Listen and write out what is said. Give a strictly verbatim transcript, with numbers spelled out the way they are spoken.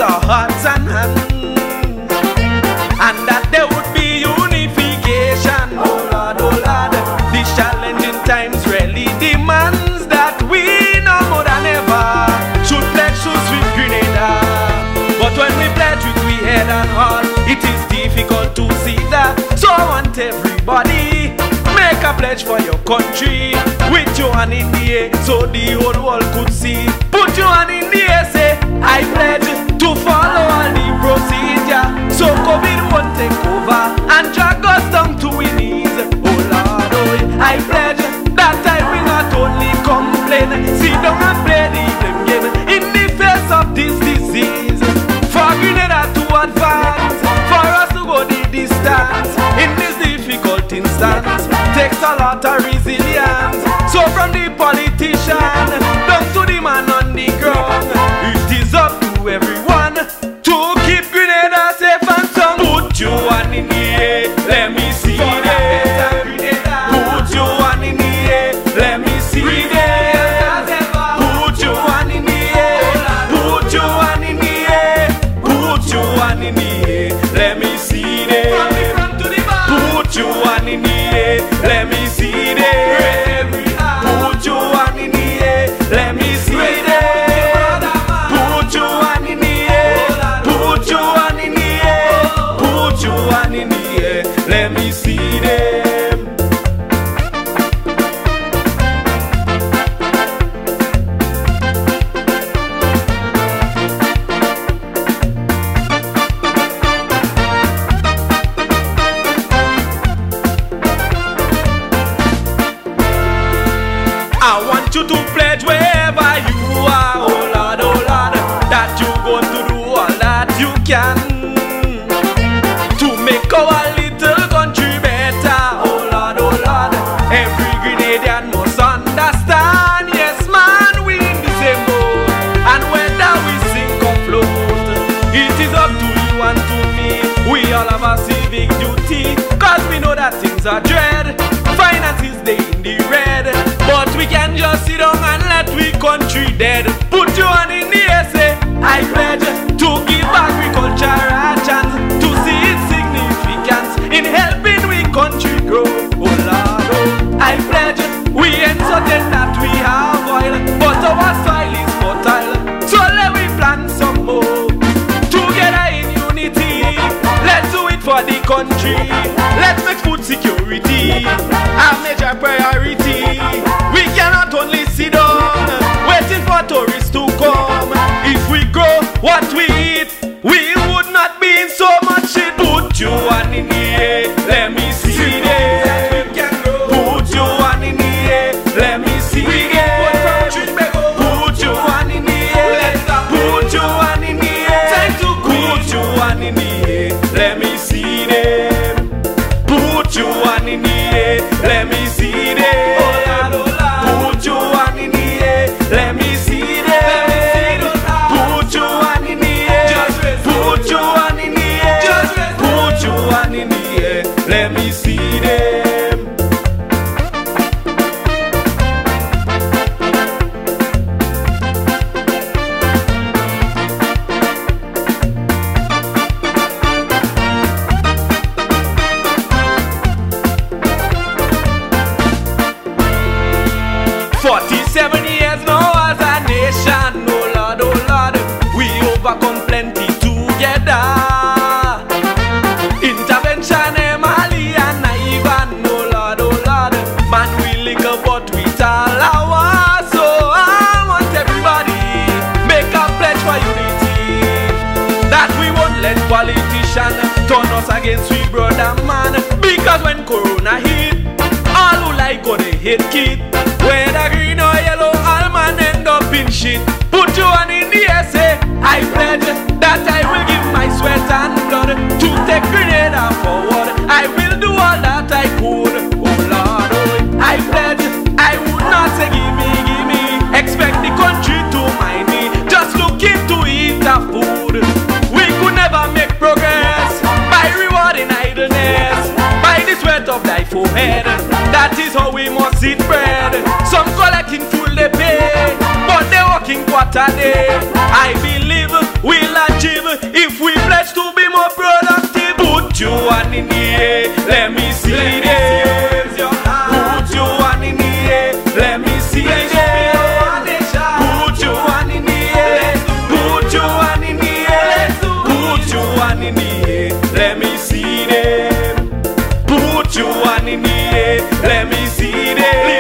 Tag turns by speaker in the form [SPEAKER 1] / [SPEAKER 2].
[SPEAKER 1] our hearts and hands, and that there would be unification. Oh Lord, oh Lord, these challenging times really demands that we now more than ever should pledge to sweet Grenada. But when we pledge with we head and heart, it is difficult to see that. So I want everybody, make a pledge for your country with your hand in the air so the whole world could see. Put your hand in the air, say I pledge to follow all the procedure so COVID won't take over and drag us down to we knees. Oh Lord, oh, I pledge that I will not only complain, sit down and play the blame game in the face of this disease. For Grenada to advance, for us to go the distance in this difficult instance, takes a lot of resilience. So from the politician down to the man on the ground, it is up to everyone to keep Grenada safe and sound. Put your hand in the air, let me see it. Put your hand in the air, let me see it. Put your hand in the air, put your hand in the air, put your hand in the air, let me see it. Put your hand in the air, let me see it. Put your hand in the air, let me see it. Put your hand in the air, put your hand in the air, put your hand in the air, let me see them. I want you to pledge wherever you are, oh Lord, oh Lord, that you're going to do all that you can to make our little country better. Oh Lord, oh Lord, every Grenadian must understand, yes man, we in the same boat, and whether we sink or float, it is up to you and to me. We all have a civic duty, cause we know that things are dread. Finances they in the red, but we can just sit down and let we country dead. Put your hand in the air, say I pledge to give agriculture a chance to see its significance in helping we country grow. Oh Lord, oh, I pledge we ain't certain that we have oil, but our soil is fertile, so let we plant some more. Together in unity, let's do it for the country. Let's make food security a major priority. We cannot only sit down waiting for tourists to come. If we grow what we eat, we would not be in so much shit. Put your hand in the air, let me see it. Put your hand in the air, let me see it. Put your hand in the air, put your hand in the air, put your hand in the air, let me see it. Put your hand in the air, let me see them. Put your hand in the air, let me see them. Put your hand in the air, put your hand in the air, put your hand in the air, let me see them. Forty-seven years now as a nation, oh Lord, oh Lord, we overcome plenty together. Intervention, Emily and Ivan, oh Lord, oh Lord, man we link up but we all our. So I want everybody make a pledge for unity, that we won't let politicians turn us against we brother man. Because when Corona hit, all who like go they hate kid. Whether green or yellow, all man end up in shit. Put your hand in the air, say I pledge that I will give my sweat and blood to take Grenada forward. I will do all that I could. Oh Lord, oh, I pledge I would not say give me, give me. Expect the country to mind me, just looking to eat the food. We could never make progress by rewarding idleness, by the sweat of thy forehead. That is how we must eat bread. Some collecting full they pay, but but they working quarter day. I believe we'll achieve if we pledge to be more productive. Put your hand in the air, let me see it. Put your hand in the air, let me see it. Put your hand in the air, put your hand in the air, put your hand in the air, let me see them. Put your hand in the air, let me see them.